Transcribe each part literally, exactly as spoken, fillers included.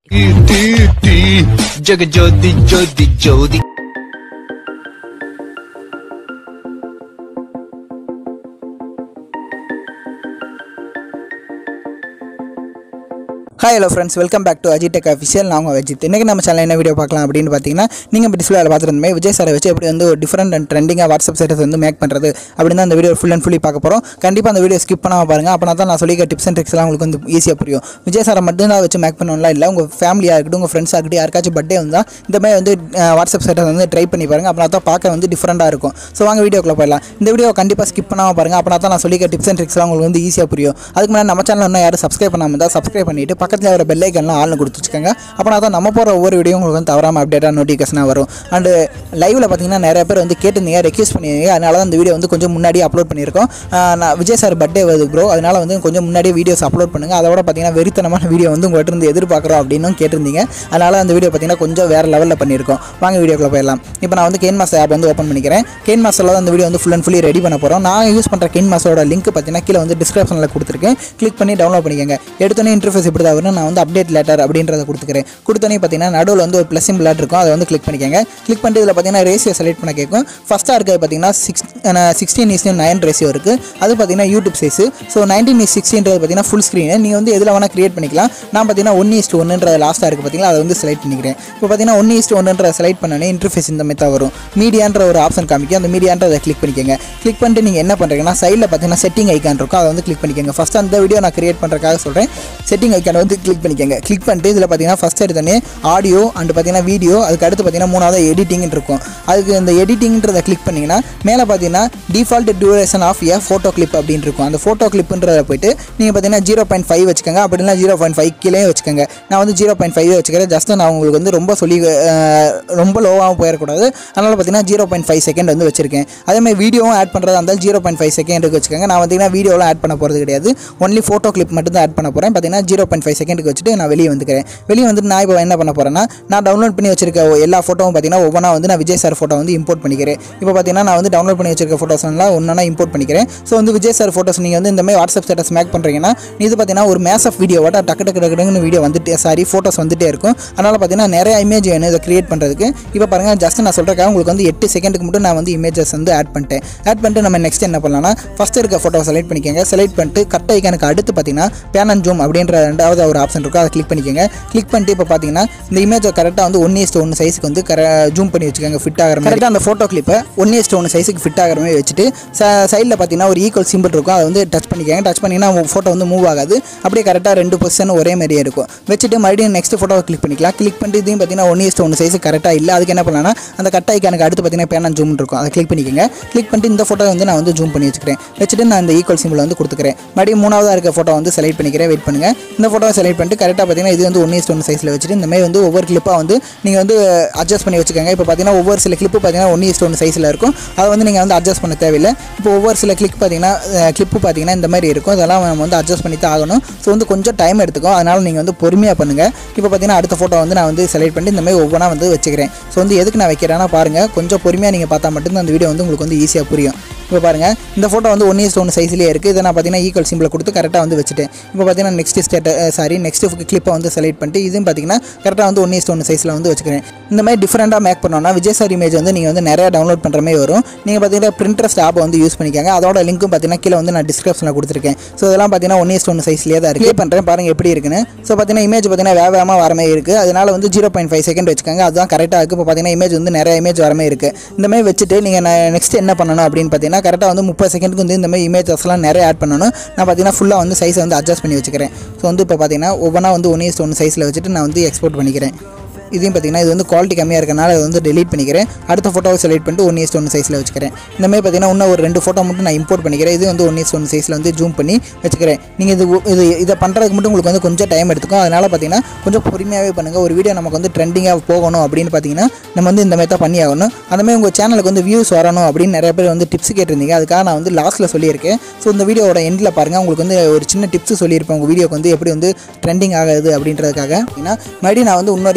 Jagajodi, Jodi, Jodi. Hi hello friends, welcome back to Ajit Tech Official. நான் உங்க அஜித். இன்னைக்கு நம்ம சேனல்ல என்ன வீடியோ பார்க்கலாம் அப்படினு பாத்தீங்கன்னா நீங்க இப்ப டிஸ்ப்ளேல பாத்துறதுமே விஜய் சாரை வச்சு எப்படி வந்து டிஃபரண்ட் அண்ட் ட்ரெண்டிங்கா வாட்ஸ்அப் ஸ்டேட்டஸ் வந்து மேக் பண்றது அப்படினா அந்த வீடியோ ஃபுல் அண்ட் ஃபுல்லி பார்க்க போறோம். கண்டிப்பா அந்த வீடியோ ஸ்கிப் பண்ணாம பாருங்க. அப்பனா தான் நான் சொல்லிக்க டிப்ஸ் அண்ட் ட்ரிக்ஸ் எல்லாம் உங்களுக்கு வந்து ஈஸியா புரியும். விஜய் சாரை மட்டும் தான் வச்சு மேக் பண்ணனும்ல இல்ல உங்க ஃபேமிலியா இருக்கட்டும் உங்க ஃப்ரெண்ட்ஸா இருக்கட்டும் யாருக்காச்சும் பர்த்டே வந்தா இந்த மாதிரி வந்து வாட்ஸ்அப் ஸ்டேட்டஸ் வந்து ட்ரை பண்ணி பாருங்க. அப்பனா தான் பார்க்க வந்து டிஃபரண்டா இருக்கும். சோ வாங்க வீடியோக்குள்ள போய்லாம். இந்த வீடியோ கண்டிப்பா ஸ்கிப் பண்ணாம பாருங்க. அப்பனா தான் நான் சொல்லிக்க டிப்ஸ் அண்ட் ட்ரிக்ஸ் எல்லாம் உங்களுக்கு வந்து ஈஸியா புரியும். அதுக்கு முன்னாடி நம்ம சேனலை இன்னும் யாரும் சப்ஸ்கிரைப் பண்ணாம இருந்தா சப்ஸ்கிரைப் பண்ணிட்டு பக்கத்துல வர பெல் ஐகான் ஆல்னு கொடுத்து வச்சுக்கோங்க. அப்பனா தான் நம்ம போற ஒவ்வொரு வீடியோ உங்களுக்கு வந்து தவறாம அப்டேட்டா நோட்டிஃபிகேஷனா வரும். அண்ட் லைவ்ல பாத்தீங்கன்னா நிறைய பேர் வந்து கேட்டிருந்தீங்க, ரெக்வெஸ்ட் பண்ணிருந்தீங்க. அதனால தான் இந்த வீடியோ வந்து கொஞ்சம் முன்னாடி அப்லோட் பண்ணியிருக்கோம். நான் விஜய் சார் பர்த்டே வருது ப்ரோ, அதனால வந்து கொஞ்சம் முன்னாடி வீடியோஸ் அப்லோட் பண்ணுங்க. அதோட பாத்தீங்கன்னா வெறித்தனமான வீடியோ வந்து உங்கள்கிட்ட இருந்து எதிர்பார்க்குறோம் அப்படின்னு கேட்டிருந்தீங்க. அதனால அந்த வீடியோ பாத்தீங்கன்னா கொஞ்சம் வேற லெவல்ல பண்ணியிருக்கோம். வாங்க வீடியோக்குள்ள போயிடலாம். இப்போ நான் வந்து கெயின் மாஸ்டர் ஆப் வந்து ஓப்பன் பண்ணிக்கிறேன். கெயின் மாஸ்டர்ல தான் இந்த வீடியோ வந்து ஃபுல் அண்ட் ஃபுல்லி ரெடி பண்ண போறோம். நான் யூஸ் பண்ற கெயின் மாஸ்டரோட லிங்க் பாத்தீங்கன்னா கீழே வந்து டிஸ்கிரிப்ஷன்ல கொடுத்துருக்கேன். கிளிக் பண்ணி டவுன்லோட் பண்ணிக்கங்க. எடுத்தோன்னே இன்டர்ஃபேஸ் இப்படி தான் வரும். நான் வந்து அப்டேட் லெட்டர் அப்படின்றத கொடுத்துக்கிறேன். கொடுத்தோன்னே பார்த்தீங்கன்னா நடுவில் வந்து ஒரு ப்ளஸ் சிம்பிள் இருக்கும், அதை வந்து கிளிக் பண்ணிக்கோங்க. கிளிக் பண்ணிட்டு இதில் பார்த்தீங்கன்னா ரேஷியோ செலக்ட் பண்ண கேட்கும். ஃபஸ்ட்டாக இருக்கிறது பார்த்தீங்கன்னா six sixteen is nine ratio இருக்குது. அது பார்த்தீங்கன்னா YouTube size. So nineteen is சிக்ஸ்டின்றது பார்த்தீங்கன்னா ஃபுல் ஸ்க்ரீன். நீங்கள் வந்து எதில் வேணால் கிரியேட் பண்ணிக்கலாம். நான் பார்த்தீங்கன்னா ஒன் இஸ்ட் ஒன்றுன்ற லாஸ்ட்டாக இருக்குது பார்த்தீங்கன்னா அதை வந்து செலக்ட் பண்ணிக்கிறேன். இப்போ பார்த்தீங்கன்னா ஒன் இஸ்ட் ஒன்றுன்ற செலக்ட் பண்ணோன்னே இன்டர்ஃபேஸ் இந்த மாதிரி தான் வரும். மீடியான்ற ஒரு ஆப்ஷன் காமிக்கும். அந்த மீடியான்றதை கிளிக் பண்ணிக்கோங்க. கிளிக் பண்ணிட்டு நீங்கள் என்ன பண்ணுறீங்கன்னா சைடில் பார்த்தீங்கன்னா செட்டிங் ஐக்கான் இருக்கும், அதை வந்து கிளிக் பண்ணிக்கோங்க. ஃபஸ்ட் அந்த வீடியோ நான் கிரியேட் பண்ணுறதுக்காக சொல்கிறேன். செட்டிங் ஐக்கான் வந்து கிளிக் பண்ணிக்கோங்க. கிளிக் பண்ணிட்டு இதில் பார்த்தீங்கன்னா ஃபஸ்ட் எடுத்தோன்னே ஆடியோ அண்ட் பார்த்தீங்கன்னா வீடியோ, அதுக்கு அடுத்து பார்த்தீங்கன்னா மூணாவது எடிட்டிங் இருக்கும். அதுக்கு இந்த எடிட்டிங்ன்றதை கிளிக் பண்ணிங்கன்னா மேலே பார்த்தீங்கன்னா default duration of a photo clip அப்படின்னு இருக்கும். அந்த ஃபோட்டோ கிளிப்புன்றதை போய்ட்டு நீங்கள் பார்த்தீங்கன்னா ஜீரோ பாயிண்ட் ஃபைவ் வச்சுக்கோங்க. அப்படின்னா ஜீரோ பாயிண்ட் ஃபைவ் கீழே வச்சுக்கோங்க. நான் வந்து ஜீரோ பாயிண்ட் ஃபைவ் வச்சுக்கிறேன். ஜஸ்ட் நான் உங்களுக்கு வந்து ரொம்ப சொல்லி ரொம்ப லோவாகவும் போயிடக்கூடாது. அதனால் பார்த்தீங்கன்னா ஜீரோ பாயிண்ட் ஃபைவ் செகண்ட் வந்து வச்சிருக்கேன். அதேமாதிரி வீடியோவும் ஆட் பண்ணுறதா இருந்தால் ஜீரோ பாயிண்ட் ஃபைவ் செகண்டுக்கு வச்சுக்கோங்க. நான் பார்த்தீங்கன்னா வீடியோலாம் ஆட் பண்ண போகிறது கிடையாது. ஒன்லி ஃபோட்டோ கிளிப் மட்டும் தான் ஆட் பண்ண போகிறேன். பார்த்தீங்கன்னா ஜீரோ பாயிண்ட் ஃபைவ் செகண்டுக்கு வச்சுட்டு நான் வெளியே வந்துக்கிறேன். வெளியே வந்துட்டு நான் இப்போ என்ன பண்ண போகிறேன்னா நான் டவுன்லோட் பண்ணி வச்சிருக்க எல்லா ஃபோட்டோவும் பார்த்தீங்கன்னா ஒவ்வொன்றா வந்து நான் விஜய் சார் ஃபோட்டோ வந்து இம்போர்ட் பண்ணிக்கிறேன். இப்போ பார்த்தீங்கன்னா நான் வந்து டவுன்லோட் பண்ணி வச்சிருக்க ஃபோட்டோஸ் எல்லாம் ஒன்றா இம்போர்ட் பண்ணிக்கிறேன். ஸோ வந்து விஜய் சார் ஃபோட்டோஸ் நீங்கள் வந்து இந்த மாதிரி வாட்ஸ்அப் ஸ்டேட்டஸ் மேக் பண்ணுறீங்கன்னா இது பார்த்தீங்கன்னா ஒரு மேசப் வீடியோவாட்ட டக்கு டக்கு டக்குன்னு வீடியோ வந்துட்டு சாரி ஃபோட்டோஸ் வந்துட்டே இருக்கும். அதனால் பார்த்தீங்கன்னா நிறைய இமேஜ் வேணும் இதை கிரியேட் பண்ணுறதுக்கு. இப்போ பாருங்கள் ஜஸ்ட் நான் சொல்கிறக்காக உங்களுக்கு வந்து எட்டு செகண்டுக்கு மட்டும் நான் வந்து இமேஜஸ் வந்து ஆட் பண்ணிட்டேன். ஆட் பண்ணிட்டு நம்ம நெக்ஸ்ட் என்ன பண்ணலாம்னா ஃபஸ்ட் இருக்க ஃபோட்டோ செலக்ட் பண்ணிக்கோங்க. செலக்ட் பண்ணிட்டு கட் ஐக்கானுக்கு அடுத்து பார்த்தீங்கன்னா பேன் அண்ட் ஜூம் அப்படின்ற ரெண்டாவது ஒரு ஆப்ஷன் இருக்கும், அதை கிளிக் பண்ணிக்கோங்க. கிளிக் பண்ணிட்டு இப்போ பார்த்தீங்கன்னா இந்த இமேஜை கரெக்டாக வந்து ஒன் இஸ்ட் ஒன்று சைஸுக்கு வந்து கர ஜூம் பண்ணி வச்சுக்கோங்க. ஃபிட் ஆகிற மாதிரி கரெக்டாக அந்த ஃபோட்டோ கிளிப்பை ஒன் இஸ்ட் ஒன்று சைஸுக்கு ஃபிட் ஆகிற மாதிரி வச்சுட்டு சைடில் பார்த்தீங்கன்னா ஒரு ஈக்குவல் சிம்பிள் இருக்கும், அதை வந்து டச் பண்ணிக்கோங்க. டச் பண்ணிங்கன்னா ஃபோட்டோ வந்து மூவ் ஆகாது. அப்படியே கரெக்டாக ரெண்டு பொசிஷன் ஒரே மாதிரியே இருக்கும். வச்சுட்டு மறுபடியும் நெக்ஸ்ட் ஃபோட்டோவை கிளிக் பண்ணிக்கலாம். கிளிக் பண்ணிட்டு இதையும் பார்த்தீங்கன்னா ஒன் இஸ்ட் ஒன்று சைஸு கரெக்டாக இல்லை. அதுக்கு என்ன பண்ணலாம்னா அந்த கட் ஐக்கானுக்கு அடுத்து பார்த்தீங்கன்னா பேன் அண்ட் ஜூம் இருக்கும், அதை கிளிக் பண்ணிக்கோங்க. கிளிக் பண்ணிட்டு இந்த ஃபோட்டோ வந்து நான் வந்து ஜூம் பண்ணி வச்சுக்கிறேன். வச்சுட்டு நான் இந்த ஈக்குவல் சிம்பிள் வந்து கொடுத்துக்கிறேன். மறுபடியும் மூணாவதாக இருக்க ஃபோட்டோ வந்து செலக்ட் பண்ணிக்கிறேன். வெயிட் பண்ணுங்கள். இந்த ஃபோட்டோவை செலக்ட் பண்ணிட்டு கரெக்டாக பார்த்தீங்கன்னா இது வந்து ஒன் இஸ்ட் ஒன்று சைஸில் வச்சுட்டு இந்த மாதிரி வந்து ஒவ்வொரு கிளிப்பாக வந்து நீங்கள் வந்து அட்ஜஸ்ட் பண்ணி வச்சுக்கோங்க. இப்போ பார்த்தீங்கன்னா ஒவ்வொரு சில கிளிப்பு பார்த்தீங்கன்னா ஒன் இஸ்ட் ஒன்று சைஸில் இருக்கும், அதை வந்து நீங்கள் வந்து அட்ஜஸ்ட் பண்ண தேவையில்லை. இப்போ ஒவ்வொரு சில கிளிக் பார்த்தீங்கன்னா கிளிப்பு பார்த்தீங்கன்னா இந்த மாதிரி இருக்கும், அதெல்லாம் நம்ம வந்து அட்ஜஸ்ட் பண்ணி தான் ஆகணும். ஸோ வந்து கொஞ்சம் டைம் எடுத்துக்கும், அதனால் நீங்கள் வந்து பொறுமையாக பண்ணுங்கள். இப்போ பார்த்தீங்கன்னா அடுத்த ஃபோட்டோ வந்து நான் வந்து செலக்ட் பண்ணி இந்த மாதிரி ஒவ்வொன்றா வந்து வச்சுக்கிறேன். ஸோ வந்து எதுக்கு நான் வைக்கிறேன்னா பாருங்கள், கொஞ்சம் பொறுமையாக நீங்கள் பார்த்தா மட்டும்தான் அந்த வீடியோ வந்து உங்களுக்கு வந்து ஈஸியாக புரியும். இப்போ பாருங்கள் இந்த ஃபோட்டோ வந்து ஒன் இஸ்ட் ஒன்று சைஸ்லேயே இருக்குது. இதை நான் பார்த்தீங்கன்னா ஈக்குவல் சிம்பிளை கொடுத்து கரெக்டாக வந்து வச்சுட்டேன். இப்போ பார்த்தீங்கன்னா நெக்ஸ்ட் ஸ்டேட் சாரி நெக்ஸ்ட் கிளிப்பை வந்து செலக்ட் பண்ணிட்டு இதுவும் பார்த்தீங்கன்னா கரெக்டாக வந்து ஒன் இஸ்ட் ஒன்று சைஸில் வந்து வச்சுக்கிறேன். இந்த மாதிரி டிஃப்ரெண்ட்டாக மேக் பண்ணோன்னா விஜய் சார் இமேஜ் வந்து நீங்கள் வந்து நிறையா டவுன்லோட் பண்ணுற மாதிரி வரும். நீங்கள் பார்த்தீங்கன்னா பிரிண்டர்ஸ்ட் ஆப்பை வந்து யூஸ் பண்ணிக்காங்க. அதோட லிங்க்கும் பார்த்தீங்கன்னா கீழே வந்து நான் டிஸ்கிரிப்ஷனில் கொடுத்துருக்கேன். ஸோ இதெல்லாம் பார்த்தீங்கன்னா ஒன் இஸ்ட் ஒன்று சைஸ்லேயே தான் இருக்குது. பண்ணுறேன் பாருங்கள் எப்படி இருக்குன்னு. ஸோ பார்த்தீங்கன்னா இமேஜ் பார்த்தீங்கன்னா வேகமாக வர மாதிரி இருக்குது. அதனால் வந்து ஜீரோ பாயிண்ட் ஃபைவ் செகண்ட் வச்சுக்காங்க, அதுதான் கரெக்டாக இருக்குது. இப்போ பார்த்தீங்கன்னா இமேஜ் வந்து நிறைய இமேஜ் வர மாதிரி இருக்குது. இந்த மாதிரி வச்சுட்டு நீங்கள் நெக்ஸ்ட் என்ன பண்ணணும் அப்படின்னு பார்த்தீங்கன்னா கரெக்டாக வந்து முப்பது செகண்டுக்கு வந்து இந்த மாதிரி இமேஜஸ்லாம் நிறைய ஆட் பண்ணணும். நான் பார்த்தீங்கன்னா ஃபுல்லாக வந்து சைஸை வந்து அட்ஜஸ்ட் பண்ணி வச்சுக்கிறேன். ஸோ வந்து இப்போ பார்த்தீங்கன்னா ஒவ்வொன்றா வந்து ஒன் இஸ்ட் ஒன்று சைஸில் வச்சுட்டு நான் வந்து எக்ஸ்போர்ட் பண்ணிக்கிறேன். இதையும் பார்த்தீங்கன்னா இது வந்து குவாலிட்டி கம்மியாக இருக்கனால அதை வந்து டெலீட் பண்ணிக்கிறேன். அடுத்த ஃபோட்டோவை செலக்ட் பண்ணிட்டு ஒன் இஸ்ட் ஒன்று சைஸில் வச்சுக்கிறேன். இந்த மாதிரி பார்த்தீங்கன்னா இன்னும் ஒரு ரெண்டு ஃபோட்டோ மட்டும் நான் இம்போர்ட் பண்ணிக்கிறேன். இது வந்து ஒன் இஸ்ட் ஒன்று சைஸில் வந்து ஜூம் பண்ணி வச்சுக்கிறேன். நீங்கள் இது இது இதை பண்ணுறதுக்கு மட்டும் உங்களுக்கு வந்து கொஞ்சம் டைம் எடுத்துக்கும். அதனால் பார்த்தீங்கன்னா கொஞ்சம் பொறுமையாகவே பண்ணுங்கள். ஒரு வீடியோ நமக்கு வந்து ட்ரெண்டிங்காக போகணும் அப்படின்னு பார்த்தீங்கன்னா நம்ம வந்து இந்த மாதிரி தான் பண்ணி ஆகணும். அந்த மாதிரி உங்கள் சேனலுக்கு வந்து வியூஸ் வரணும் அப்படின்னு நிறைய பேர் வந்து டிப்ஸ் கேட்டிருந்தீங்க. அதுக்காக நான் வந்து லாஸ்ட்டில் சொல்லியிருக்கேன். ஸோ இந்த வீடியோட எண்டில் பாருங்கள், உங்களுக்கு வந்து ஒரு சின்ன டிப்ஸ் சொல்லியிருப்பேன் உங்கள் வீடியோக்கு வந்து எப்படி வந்து ட்ரெண்டிங் ஆகுது அப்படின்றதுக்காக. ஏன்னா மறுபடியும் நான் வந்து இன்னொரு இமேஜை கூட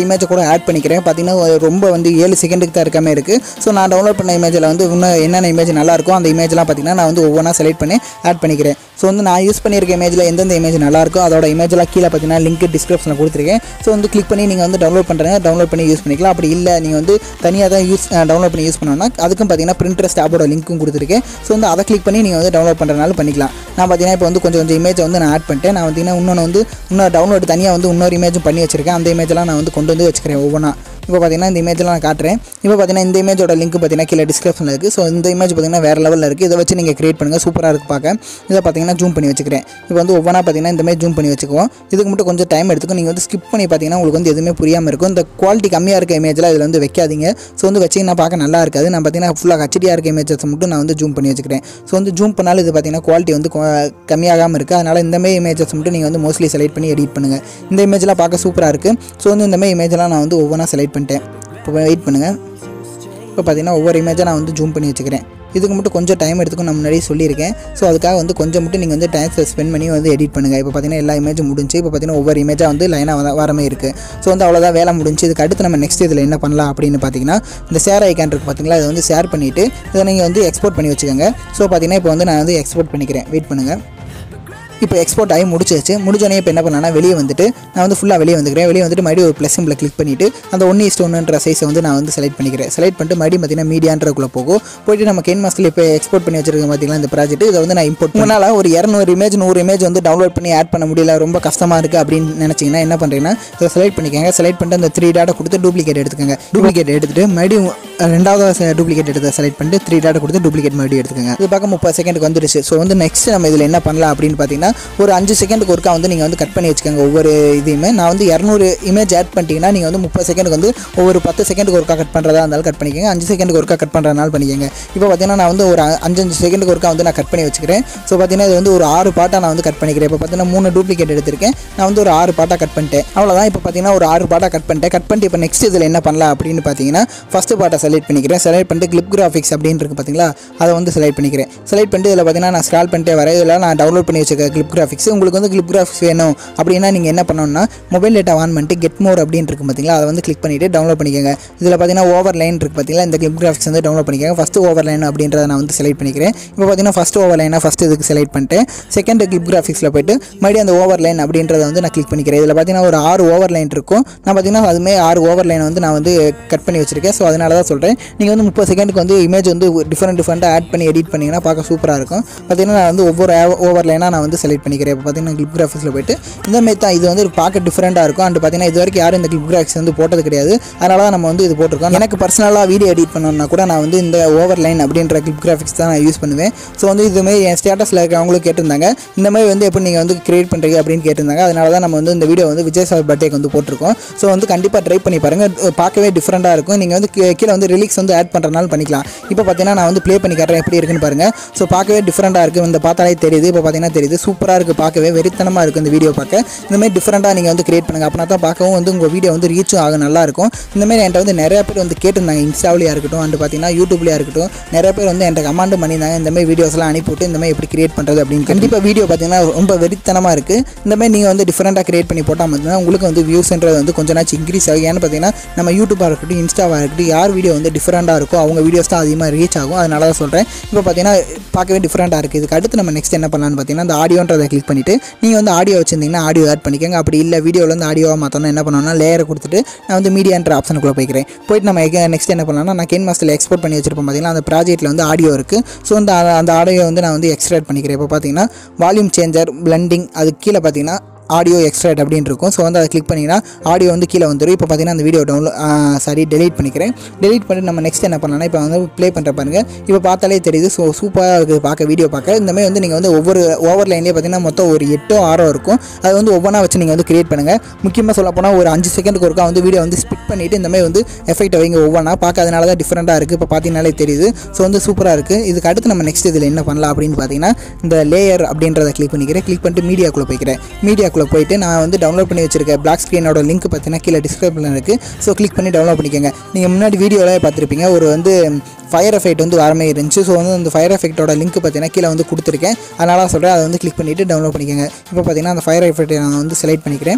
ஆட் பண்ணிக்கிறேன். பார்த்தீங்கன்னா ரொம்ப வந்து ஏழு செகண்டுக்கு தான் இருக்காமல் இருக்குது. ஸோ நான் டவுன்லோட் பண்ண இமேஜில் வந்து இன்னும் என்னென்ன இமேஜ் நல்லாயிருக்கும் அந்த இமேஜ்லாம் பார்த்தீங்கன்னா நான் வந்து ஒவ்வொன்றா செலக்ட் பண்ணி ஆட் பண்ணிக்கிறேன். ஸோ வந்து நான் யூஸ் பண்ணியிருக்க இமேஜில் எந்தெந்த இமேஜ் நல்லாயிருக்கோ அதோட இமேஜெலாம் கீழே பார்த்தீங்கன்னா லிங்க் டிஸ்கிரிப்ஷனில் கொடுத்துருக்கேன். ஸோ வந்து கிளிக் பண்ணி நீங்கள் வந்து டவுன்லோட் பண்ணுறேங்க, டவுன்லோட் பண்ணி யூஸ் பண்ணிக்கலாம். அப்படி இல்லை நீங்கள் வந்து தனியாக தான் யூஸ் டவுன்லோட் பண்ணி யூஸ் பண்ணோன்னா அதுக்கும் பார்த்தீங்கன்னா Pinterest ஆப்போட லிங்க்கும் கொடுத்துருக்கேன். ஸோ வந்து அதை கிளிக் பண்ணி நீங்கள் வந்து டவுன்லோட் பண்ணுறதுனால பண்ணிக்கலாம். நான் பார்த்தீங்கன்னா இப்போ வந்து கொஞ்சம் கொஞ்சம் இமேஜை வந்து நான் ஆட் பண்ணிட்டேன். நான் பார்த்தீங்கன்னா இன்னொன்று வந்து இன்னொரு டவுன்லோட் தனியாக வந்து இன்னொரு இமேஜும் பண்ணி வச்சிருக்கேன். அந்த இமேஜெலாம் நான் வந்து கொண்டு வந்து வச்சுக்கிறேன் ஒவ்வொன்றா. இப்போ பார்த்தீங்கன்னா இந்த இமேஜெலாம் நான் காட்டுறேன். இப்போ பார்த்தீங்கன்னா இந்த இமேஜோட லிங்க் பார்த்தீங்கன்னா கீழே டிஸ்கிரிப்ஷனில் இருக்குது. ஸோ இந்த இமேஜ் பார்த்தீங்கன்னா வேறு லெவலில் இருக்குது. இதை வச்சு நீங்கள் கிரியேட் பண்ணுங்கள், சூப்பராக இருக்குது பார்க்க. இதை பார்த்தீங்கன்னா ஜூம் பண்ணி வச்சுக்கிறேன். இப்போ வந்து ஒவ்வொன்றா பார்த்தீங்கன்னா இந்த மாதிரி ஜூம் பண்ணி வச்சுக்குவோம். இதுக்கு மட்டும் கொஞ்சம் டைம் எடுத்துக்கும். நீங்கள் வந்து ஸ்கிப் பண்ணி பார்த்தீங்கன்னா உங்களுக்கு வந்து எதுவுமே புரியாமல் இருக்கும். இந்த குவாலிட்டி கம்மியாக இருக்க இமேஜெலாம் இதில் வந்து வைக்காதீங்க. ஸோ வந்து வச்சிங்கன்னா பார்க்க நல்லா இருக்காது. நான் பார்த்தீங்கன்னா ஃபுல்லாக ஹெச்டியாக இருக்க இமேஜஸ் மட்டும் நான் வந்து ஜூம் பண்ணி வச்சுக்கிறேன். ஸோ வந்து ஜூம் பண்ணாலும் இது பார்த்தீங்கன்னா குவாலிட்டி வந்து கம்மியாகாமல் இருக்குது. அதனால் இந்த மாதிரி இமேஜஸ் மட்டும் நீங்கள் வந்து மோஸ்ட்லி செலக்ட் பண்ணி எடிட் பண்ணுங்கள். இந்த இமேஜெலாம் பார்க்க சூப்பராக இருக்குது. ஸோ வந்து இந்த மாதிரி இமேஜெலாம் நான் வந்து ஒவ்வொன்றா செலக்ட் பண்ணிட்டேன். இப்போ வெயிட் பண்ணுங்கள். இப்போ பார்த்தீங்கன்னா ஒவ்வொரு இமேஜை நான் வந்து ஜூம் பண்ணி வச்சுக்கிறேன். இதுக்கு மட்டும் கொஞ்சம் டைம் எடுத்துக்கும், நான் முன்னாடியே சொல்லியிருக்கேன். ஸோ அதுக்காக வந்து கொஞ்சம் மட்டும் நீங்கள் வந்து டைம் ஸ்பெண்ட் பண்ணி வந்து எடிட் பண்ணுங்கள். இப்போ பார்த்தீங்கன்னா எல்லா இமேஜும் முடிஞ்சு. இப்போ பார்த்தீங்கன்னா ஒவ்வொரு இமேஜாக வந்து லைனாக வரமே இருக்குது. ஸோ வந்து அவ்வளோதான் வேலை முடிஞ்சு. இதுக்கு அடுத்து நம்ம நெக்ஸ்ட் இதில் என்ன பண்ணலாம் அப்படின்னு பார்த்தீங்கன்னா இந்த ஷேர் ஐக்கான் இருக்குது பார்த்தீங்களா, இதை வந்து ஷேர் பண்ணிவிட்டு இதை நீங்கள் வந்து எக்ஸ்போர்ட் பண்ணி வச்சுக்கோங்க. ஸோ பார்த்தீங்கன்னா இப்போ வந்து நான் வந்து எக்ஸ்போர்ட் பண்ணிக்கிறேன். வெயிட் பண்ணுங்கள். இப்போ எக்ஸ்போர்ட் ஆகி முடிச்சிச்சு. முடிஞ்சோடனே இப்போ என்ன பண்ணலாம்னா வெளியே வந்துட்டு நான் வந்து ஃபுல்லாக வெளியே வந்துக்கிறேன். வெளியே வந்துட்டு மறுபடியும் ஒரு ப்ளஸ் சிம்பிளை கிளிக் பண்ணிவிட்டு அந்த ஒன்று இஸ்ட் ஒன்றுன்ற சைஸை வந்து நான் வந்து செலக்ட் பண்ணிக்கிறேன். செலக்ட் பண்ணிட்டு மறுபடியும் பார்த்தீங்கன்னா மீடியான்றக்குள்ளே போகும். போய்ட்டு நம்ம கெயின் மாஸ்டரில் இப்போ எக்ஸ்போர்ட் பண்ணி வச்சிருக்கேன் பார்த்தீங்களா இந்த ப்ராஜெக்ட். இதை வந்து நான் இம்போர்ட் பண்ணால ஒரு இரநூறு இமேஜ் நூறு இமேஜ் வந்து டவுன்லோட் பண்ணி ஆட் பண்ண முடியல, ரொம்ப கஷ்டமாக இருக்குது அப்படின்னு நினச்சிங்கன்னா என்ன பண்ணுறீங்கன்னா இதை செலக்ட் பண்ணிக்கோங்க. செலக்ட் பண்ணிட்டு அந்த த்ரீ டாட்டை கொடுத்து டூப்ளிகேட் எடுத்துக்கோங்க. டூப்ளிகேட் எடுத்துகிட்டு மறுபடியும் ரெண்டாவது டூப்ளிகேட் எடுத்து செலக்ட் பண்ணிட்டு த்ரீ டாட்டை கொடுத்து டூப்ளிகேட் மறுபடியும் எடுத்துக்கோங்க. இது பார்க்க முப்பது செகண்டுக்கு வந்துடுச்சு. ஸோ வந்து நெக்ஸ்ட் நம்ம இதில் என்ன பண்ணலாம் அப்படின்னு பார்த்தீங்கன்னா ஒரு அஞ்சு செகண்ட் ஒருக்கா வந்து நீங்கள் வந்து கட் பண்ணி வச்சுக்கோங்க ஒவ்வொரு இதையுமே. நான் வந்து இரநூறு இமேஜ் ஆட் பண்ணிட்டீங்கன்னா நீங்கள் வந்து முப்பது செகண்டுக்கு வந்து ஒவ்வொரு பத்து செகண்டுக்கு ஒருக்கா கட் பண்ணுறதா இருந்தாலும் கட் பண்ணிக்கோங்க, அஞ்சு செகண்டுக்கு ஒருக்கா கட் பண்ணுறதுனால பண்ணிக்கோங்க. இப்போ பார்த்தீங்கன்னா நான் வந்து ஒரு அஞ்சு அஞ்சு செகண்டுக்கு ஒருக்கா வந்து நான் கட் பண்ணி வச்சுக்கிறேன். ஸோ பார்த்தீங்கன்னா இது வந்து ஒரு ஆறு பாட்டாக நான் வந்து கட் பண்ணிக்கிறேன். இப்போ பார்த்தீங்கன்னா மூணு டூப்ளிகேட் எடுத்திருக்கேன். நான் வந்து ஒரு ஆறு பாட்டாக கட் பண்ணிட்டேன். அவ்வளோதான். இப்போ பார்த்தீங்கன்னா ஒரு ஆறு பாட்டாக கட் பண்ணிட்டேன். கட் பண்ணிட்டு இப்போ நெக்ஸ்ட் இதில் என்ன பண்ணலாம் அப்படின்னு பார்த்தீங்கன்னா ஃபஸ்ட்டு பாட்டை செலக்ட் பண்ணிக்கிறேன். செலக்ட் பண்ணிட்டு கிளிப் கிராஃபிக்ஸ் அப்படின்னு இருக்குது பார்த்தீங்களா, அதை வந்து செலக்ட் பண்ணிக்கிறேன். செலக்ட் பண்ணிட்டு இதில் பார்த்தீங்கன்னா நான் ஸ்க்ரால் பண்ணிட்டே வரேன். இதில் நான் டவுன்லோட் பண்ணி வச்சுருக்கேன் கிளிப் கிராஃபிக்ஸ். உங்களுக்கு வந்து கிளிப் கிராஃபிக்ஸ் வேணும் அப்படின்னா நீங்கள் என்ன பண்ணணும்னா மொபைல் டேட்டா ஆன் பண்ணிட்டு கெட் மோர் அப்படின்னு இருக்குது பார்த்தீங்களா, அதை வந்து கிளிக் பண்ணிவிட்டு டவுன்லோட் பண்ணிக்கோங்க. இதில் பார்த்தீங்கன்னா ஓவர் லைன் இருக்குது பார்த்தீங்களா, இந்த கிளிப் கிராஃபிக்ஸ் வந்து டவுன்லோட் பண்ணிக்கோங்க. ஃபஸ்ட்டு ஓவர் லைன் அப்படின்றத நான் வந்து செலக்ட் பண்ணிக்கிறேன். இப்போ பார்த்தீங்கன்னா ஃபஸ்ட்டு ஓவர் லைனாக ஃபஸ்ட்டு இதுக்கு செலக்ட் பண்ணிட்டேன். செகண்ட் கிளிப் கிராஃபிக்ஸில் போய்ட்டு மறுபடியும் அந்த ஓவர் லைன் அப்படின்றத வந்து நான் கிளிக் பண்ணிக்கிறேன். இதில் பார்த்தீங்கன்னா ஒரு ஆறு ஓவர் லைன் இருக்கும். நான் பார்த்தீங்கன்னா அதுமே ஆறு ஓவர் லைனை வந்து நான் வந்து கட் பண்ணி வச்சிருக்கேன். ஸோ அதனால தான் சொல்கிறேன். நீங்கள் வந்து முப்பது செகண்டுக்கு வந்து இமேஜ் வந்து டிஃப்ரெண்ட் டிஃப்ரெண்ட்டாக ஆட் பண்ணி எடிட் பண்ணிங்கன்னா பார்க்க சூப்பராக இருக்கும். பார்த்தீங்கன்னா நான் வந்து ஒவ்வொரு ஓவர் லைனாக நான் வந்து செலக்ட் பண்ணிக்கிறேன். இப்போ பார்த்தீங்கன்னா கிளிப் கிராஃபிக்ஸில் போய்ட்டு இந்த மாதிரி தான் இது வந்து பார்க்க டிஃப்ரெண்ட்டாக இருக்கும். அண்ட் பார்த்தீங்கன்னா இது வரைக்கும் யாரும் இந்த கிளிப் கிராஃபிக்ஸ் வந்து போட்டது கிடையாது. அதனால தான் நம்ம வந்து இது போட்டிருக்கோம். எனக்கு பர்சனலாக வீடியோ எடிட் பண்ணணும்னா கூட நான் வந்து இந்த ஓவர் லைன் அப்படின்ற கிளிப் கிராஃபிக்ஸ் தான் நான் யூஸ் பண்ணுவேன். ஸோ வந்து இதுமாதிரி என் ஸ்டேட்டஸில் இருக்கிறவங்களும் கேட்டிருந்தாங்க இந்த மாதிரி வந்து எப்படி நீங்கள் வந்து கிரியேட் பண்ணுறீங்க அப்படின்னு கேட்டிருந்தாங்க. அதனால தான் நம்ம வந்து இந்த வீடியோ வந்து விஜய் சார் பர்த்டேக்கு வந்து போட்டிருக்கோம். ஸோ வந்து கண்டிப்பாக ட்ரை பண்ணி பாருங்கள், பார்க்கவே டிஃப்ரெண்ட்டாக இருக்கும். நீங்கள் வந்து கீழே வந்து ரிலீக்ஸ் வந்து ஆட் பண்ணுறதுனால பண்ணிக்கலாம். இப்போ பார்த்தீங்கன்னா நான் வந்து ப்ளே பண்ணி காட்டுறேன் எப்படி இருக்குன்னு பாருங்கள். ஸோ பார்க்கவே டிஃப்ரெண்ட்டாக இருக்குது. இந்த பார்த்தாலே தெரியுது. இப்போ பார்த்தீங்கன்னா தெரியுது, சூப்பராக இருக்குது, பார்க்கவே வெறித்தனமாக இருக்குது இந்த வீடியோ பார்க்க. இந்த மாதிரி டிஃப்ரெண்ட்டாக நீங்கள் வந்து கிரியேட் பண்ணுங்கள். அப்படின்னா தான் பார்க்கவும் வந்து உங்கள் வீடியோ வந்து ரீச்சும் ஆக நல்லாயிருக்கும். இந்தமாதிரி என்கிட்ட வந்து நிறைய பேர் வந்து கேட்டிருந்தாங்க, இன்ஸ்டாவிலையாக இருக்கட்டும் அண்ட் பார்த்தீங்கன்னா யூடியூப்லையாக இருக்கட்டும். நிறைய பேர் வந்து என்கிட்ட கமெண்ட் பண்ணியிருந்தாங்க இந்தமாதிரி வீடியோஸ்லாம் அனுப்பிவிட்டு இந்தமாதிரி எப்படி கிரியேட் பண்ணுறது அப்படின்னு. கண்டிப்பாக வீடியோ பார்த்தீங்கன்னா ரொம்ப வெறித்தனமாக இருக்குது. இந்தமாதிரி நீங்கள் வந்து டிஃப்ரெண்ட்டாக கிரியேட் பண்ணி போட்டால் மட்டும்தான் உங்களுக்கு வந்து வியூஸ்ன்றது வந்து கொஞ்சம் நாச்சு இன்க்ரீஸ் ஆகும். ஏன்னு பார்த்தீங்கன்னா நம்ம யூடியூபாக இருக்கட்டும் இன்ஸ்டாவாக இருக்கட்டும் யார் வீடியோ வந்து டிஃப்ரெண்ட்டாக இருக்கும் அவங்க வீடியோஸ் தான் அதிகமாக ரீச் ஆகும். அதனால தான் சொல்கிறேன். இப்போ பார்த்தீங்கன்னா பார்க்கவே டிஃப்ரெண்ட்டாக இருக்குது. இதுக்கு அடுத்து நம்ம நெக்ஸ்ட் என்ன பண்ணலான்னு பார்த்தீங்கன்னா அந்த ஆடியோன்றதை கிளிக் பண்ணிவிட்டு நீங்கள் வந்து ஆடியோ வச்சிருந்தீங்கன்னா ஆடியோ ஆட் பண்ணிக்கோங்க. அப்படி இல்லை வீடியோவில் வந்து ஆடியோவாக மாற்றணும் என்ன பண்ணணும்னா லேயரை கொடுத்துட்டு நான் வந்து மீடியான்ற ஆப்ஷனுக்குள்ளே போய்க்கிறேன். போய்ட்டு நம்ம நெக்ஸ்ட் என்ன பண்ணலாம்னா நான் கெயின் மாஸ்டரில் எக்ஸ்போர்ட் பண்ணி வச்சிருப்போம் பார்த்தீங்கன்னா அந்த ப்ராஜெக்ட்டில் வந்து ஆடியோ இருக்குது. ஸோ அந்த அந்த ஆடியோ வந்து நான் வந்து எக்ஸ்ட்ராக்ட் பண்ணிக்கிறேன். இப்போ பார்த்தீங்கன்னா வால்யூம் சேஞ்சர் பிளண்டிங் அது கீழே பார்த்தீங்கன்னா ஆடியோ எக்ஸ்ட்ராக்ட் அப்படின்னு இருக்கும். ஸோ வந்து அதை கிளிக் பண்ணிங்கன்னா ஆடியோ வந்து கீழே வந்துடும். இப்போ பார்த்தீங்கன்னா அந்த வீடியோ டவுன்லோட் சாரி டெலீட் பண்ணிக்கிறேன். டெலீட் பண்ணிட்டு நம்ம நெக்ஸ்ட் என்ன பண்ணலாம்னா இப்போ வந்து ப்ளே பண்ணுற பாருங்கள். இப்போ பார்த்தாலே தெரியுது. ஸோ சூப்பராக இருக்குது பார்க்க வீடியோ பார்க்க. இந்தமாதிரி வந்து நீங்கள் வந்து ஒவ்வொரு ஓவர் லைன்லேயே பார்த்தீங்கன்னா மொத்தம் ஒரு எட்டோ ஆறோ இருக்கும். அது வந்து ஒவ்வொன்றா வச்சு நீங்கள் வந்து கிரியேட் பண்ணுங்கள். முக்கியமாக சொல்ல போனால் ஒரு அஞ்சு செகண்டுக்கு ஒருக்கா வந்து வீடியோ வந்து ஸ்பிட் பண்ணிவிட்டு இந்தமாதிரி வந்து எஃபெக்ட் வைங்க ஒவ்வொன்றா பார்க்க. அதனால தான் டிஃப்ரெண்ட்டாக இருக்குது. இப்போ பார்த்தீங்கனாலே தெரியுது. ஸோ வந்து சூப்பராக இருக்குது. இதுக்கு அடுத்து நம்ம நெக்ஸ்ட் இதில் என்ன பண்ணலாம் அப்படின்னு பார்த்தீங்கன்னா இந்த லேயர் அப்படின்றத கிளிக் பண்ணிக்கிறேன். கிளிக் பண்ணிட்டு மீடியாக்குள்ளே போய்க்கிறேன். மீடியாக்குள்ளே போயிட்டு நான் வந்து டவுன்லோட் பண்ணி வச்சிருக்க பிளாக் ஸ்க்ரீனோட லிங்க் பார்த்தீங்கன்னா கீழே டிஸ்கிரிப்ஷனில் இருக்குது. ஸோ கிளிக் பண்ணி டவுன்லோட் பண்ணிக்கோங்க. நீங்கள் முன்னாடி வீடியோவில் பார்த்துருப்பீங்க ஒரு வந்து ஃபயர் எஃபெக்ட் வந்து வரமே இருந்துச்சு. ஸோ வந்து அந்த ஃபயர் எஃபெக்ட்டோட லிங்க் பார்த்தீங்கன்னா கீழே வந்து கொடுத்துருக்கேன். அதனால சொல்கிறேன் அதை வந்து கிளிக் பண்ணிவிட்டு டவுன்லோட் பண்ணிக்கோங்க. இப்போ பார்த்தீங்கன்னா அந்த ஃபயர் எஃபெக்ட்டை நான் வந்து செலக்ட் பண்ணிக்கிறேன்.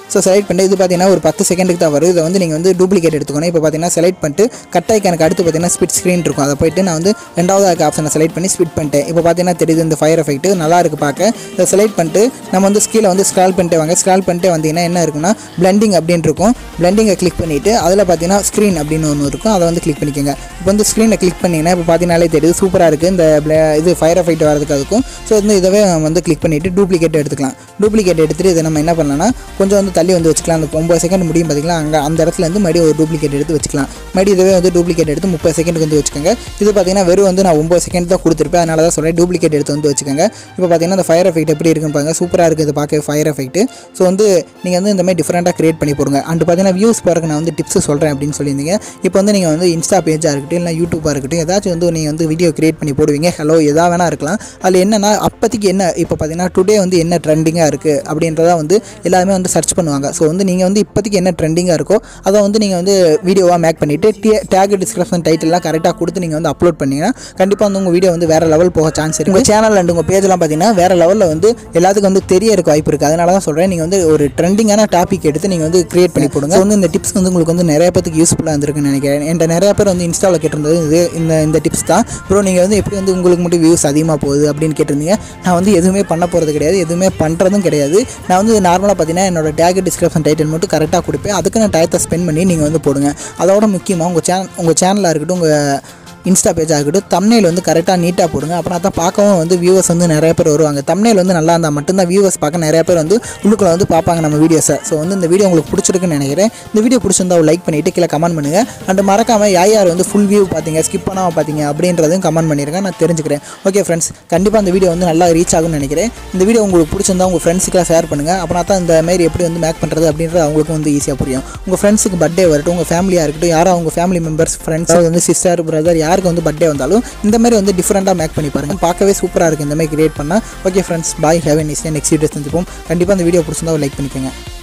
ஸோ செலக்ட் பண்ணிட்டு இது பார்த்தீங்கன்னா ஒரு பத்து செகண்டுக்கு தான் வரும். இதை வந்து நீங்கள் வந்து டூப்ளிகேட் எடுத்துக்கணும். இப்போ பார்த்தீங்கன்னா செலக்ட் பண்ணிட்டு கட் ஐக்கானுக்கு அடுத்து பார்த்தீங்கன்னா ஸ்பிட் ஸ்க்ரீன் இருக்கும். அதை போய்ட்டு நான் வந்து ரெண்டாவது ஆப்ஷனை செலக்ட் பண்ணி ஸ்பிட் பண்ணிட்டேன். இப்போ பார்த்தீங்கன்னா தெரியுது இந்த ஃபயர் எஃபெக்ட் நல்லா இருக்குது பார்க்க. இதை செலக்ட் பண்ணிட்டு நம்ம வந்து ஸ்கீலை வந்து ஸ்க்ரால் பண்ணிட்டு வாங்க. ஸ்க்ரால் பண்ணிட்டு வந்தீங்கன்னா என்ன இருக்குன்னா பிளெண்டிங் அப்படின்னு இருக்கும். பிளெண்டிங்கை கிளிக் பண்ணிவிட்டு அதில் பார்த்தீங்கன்னா ஸ்க்ரீன் அப்படின்னு ஒன்று இருக்கும். அதை வந்து கிளிக் பண்ணிக்கோங்க. இப்போ வந்து ஸ்க்ரீனை கிளிக் பண்ணிங்கன்னா இப்போ பார்த்தீங்கன்னாலே தெரியுது சூப்பராக இருக்குது இந்த இது ஃபயர் எஃபெக்ட் வரதுக்கு அதுக்கும். ஸோ வந்து இதவே வந்து கிளிக் பண்ணிவிட்டு டூப்ளிகேட் எடுத்துக்கலாம். டூப்ளிகேட் எடுத்துகிட்டு இதை நம்ம என்ன பண்ணலாம்னா கொஞ்சம் வந்து தள்ளி வந்து வச்சுக்கலாம். அந்த ஒம்பது செகண்ட் முடியும் பார்த்தீங்களா, அங்கே அந்த இடத்துல வந்து மறுபடியும் ஒரு டூப்ளிகேட் எடுத்து வச்சுக்கலாம். மறுபடியும் இதுவே வந்து டூப்ளிகேட் எடுத்து முப்பது செகண்டுக்கு வந்து வச்சுக்கோங்க. இது பார்த்தீங்கன்னா வெறும் வந்து நான் ஒம்பது செகண்ட் தான் கொடுத்துருப்பேன், அதனால தான் சொல்கிறேன் டூப்ளிகேட் எடுத்து வந்து வச்சுக்கோங்க. இப்போ பார்த்தீங்கன்னா அந்த ஃபயர் எஃபெக்ட் எப்படி இருக்குன்னு பாருங்க, சூப்பராக இருக்குது இது பார்க்க ஃபயர் எஃபெக்ட். ஸோ வந்து நீங்கள் வந்து இந்த மாதிரி டிஃப்ரெண்ட்டாக கிரியேட் பண்ணி போடுங்க. அண்ட் பார்த்தீங்கன்னா வியூஸ் போகிறக்கு நான் வந்து டிப்ஸ் சொல்கிறேன் அப்படின்னு சொல்லியிருந்தீங்க. இப்போ வந்து நீங்கள் வந்து இன்ஸ்டா பேஜாக இருக்கட்டும் இல்லை யூடியூப்பாக இருக்கட்டும் ஏதாச்சும் வந்து நீங்கள் வந்து வீடியோ கிரியேட் பண்ணி போடுவீங்க. ஹலோ எதா வேணா இருக்கலாம். அதில் என்னென்னா அப்போதைக்கு என்ன இப்போ பார்த்தீங்கன்னா டுடே வந்து என்ன ட்ரெண்டிங்காக இருக்குது அப்படின்றத வந்து எல்லாருமே வந்து சர்ச் பண்ணுவாங்க. ஸோ வந்து நீங்கள் வந்து இப்போதைக்கு என்ன ட்ரெண்டிங்காக இருக்கோ அதை வந்து நீங்கள் வந்து வீடியோவாக மேக் பண்ணிவிட்டு டே டேக் டிஸ்கிரிப்ஷன் டைட்டில்லாம் கரெக்டாக கொடுத்து நீங்கள் வந்து அப்லோட் பண்ணிங்கன்னா கண்டிப்பாக வந்து உங்கள் வீடியோ வந்து வேறு லெவல் போக சான்ஸ் இருக்குது. உங்கள் சேனல் அண்ட் உங்கள் பேஜெலாம் பார்த்தீங்கன்னா வேறு லெவலில் வந்து எல்லாத்துக்கும் வந்து தெரிய இருக்க வாய்ப்பு இருக்குது. அதனால தான் சொல்கிறேன் நீங்கள் வந்து ஒரு ட்ரெண்டிங்கான டாபிக் எடுத்து நீங்கள் வந்து கிரியேட் பண்ணி போடுங்க. ஸோ வந்து இந்த டிப்ஸ் வந்து உங்களுக்கு வந்து நிறைய பேருக்கு யூஸ்ஃபுல்லாக இருந்திருக்குன்னு நினைக்கிறேன். என்கிட்ட நிறைய பேர் வந்து இன்ஸ்டாவில் கேட்டிருந்தது இது இந்த இந்த டிப்ஸ் தான். ப்ரோ நீங்கள் வந்து எப்படி வந்து உங்களுக்கு மட்டும் வியூஸ் அதிகமாக போகுது அப்படின்னு கேட்டிருந்தீங்க. நான் வந்து எதுவுமே பண்ண போகிறது கிடையாது, எதுவுமே பண்ணுறதும் கிடையாது. நான் வந்து நார்மலாக பார்த்தீங்கன்னா என்னோட டேக் டிஸ்கிரிப்ஷன் டைட்டில் மட்டும் கரெக்டாக கொடுப்பேன். அதுக்கு நான் டயத்தை ஸ்பெண்ட் பண்ணி நீங்கள் வந்து போடுங்க. அதோட முக்கியமாக உங்கள் சேனல் உங்கள் சேனலாக இருக்கட்டும் உங்கள் இன்ஸ்டா பேஜாக இருக்கட்டும் தம்ப்நெயில் வந்து கரெக்டாக நீட்டாக போடுங்க. அப்புறம் தான் பார்க்கவும் வந்து வியூவர்ஸ் வந்து நிறைய பேர் வருவாங்க. தம்ப்நெயில் வந்து நல்லா இருந்தால் மட்டும்தான் வியூவர்ஸ் பார்க்க நிறைய பேர் வந்து உள்ளுக்குள்ள வந்து பார்ப்பாங்க நம்ம வீடியோஸை. ஸோ வந்து இந்த வீடியோ உங்களுக்கு பிடிச்சிருக்குன்னு நினைக்கிறேன். இந்த வீடியோ பிடிச்சிருந்தா ஒரு லைக் பண்ணிவிட்டு கீழே கமெண்ட் பண்ணுங்கள். அண்ட் மறக்காமல் யார் யார் வந்து ஃபுல் வியூ பார்த்தீங்க ஸ்கிப் பண்ணாமல் பார்த்தீங்க அப்படின்றதையும் கமெண்ட் பண்ணியிருக்கேன், நான் தெரிஞ்சுக்கிறேன். ஓகே ஃப்ரெண்ட்ஸ், கண்டிப்பாக இந்த வீடியோ வந்து நல்லா ரீச் ஆகும்னு நினைக்கிறேன். இந்த வீடியோ உங்களுக்கு பிடிச்சிருந்தா உங்கள் ஃப்ரெண்ட்ஸுக்கெல்லாம் ஷேர் பண்ணுங்கள். அப்புறம் தான் இந்த மாதிரி எப்படி வந்து மேக் பண்ணுறது அப்படின்றது அவங்களுக்கும் வந்து ஈஸியாக புரியும். உங்கள் ஃப்ரெண்ட்ஸுக்கு பர்த்டே வரட்டும், உங்கள் ஃபேமிலியாக இருக்கட்டும், யாரும் அவங்க ஃபேமிலி மெம்பர்ஸ் ஃப்ரெண்ட்ஸ் வந்து சிஸ்டர் பிரதர் யாருக்கு வந்து பர்த்டே வந்தாலும் இந்த மாதிரி வந்து டிஃப்ரெண்ட்டாக மேக் பண்ணி பாருங்க. பார்க்கவே சூப்பராக இருக்குது இந்த மாதிரி கிரியேட் பண்ணால். Okay friends, bye, have a nice day. Next video சந்திப்போம். கண்டிப்பாக இந்த வீடியோ பிடிச்சிருந்தா லைக் பண்ணிக்கோங்க.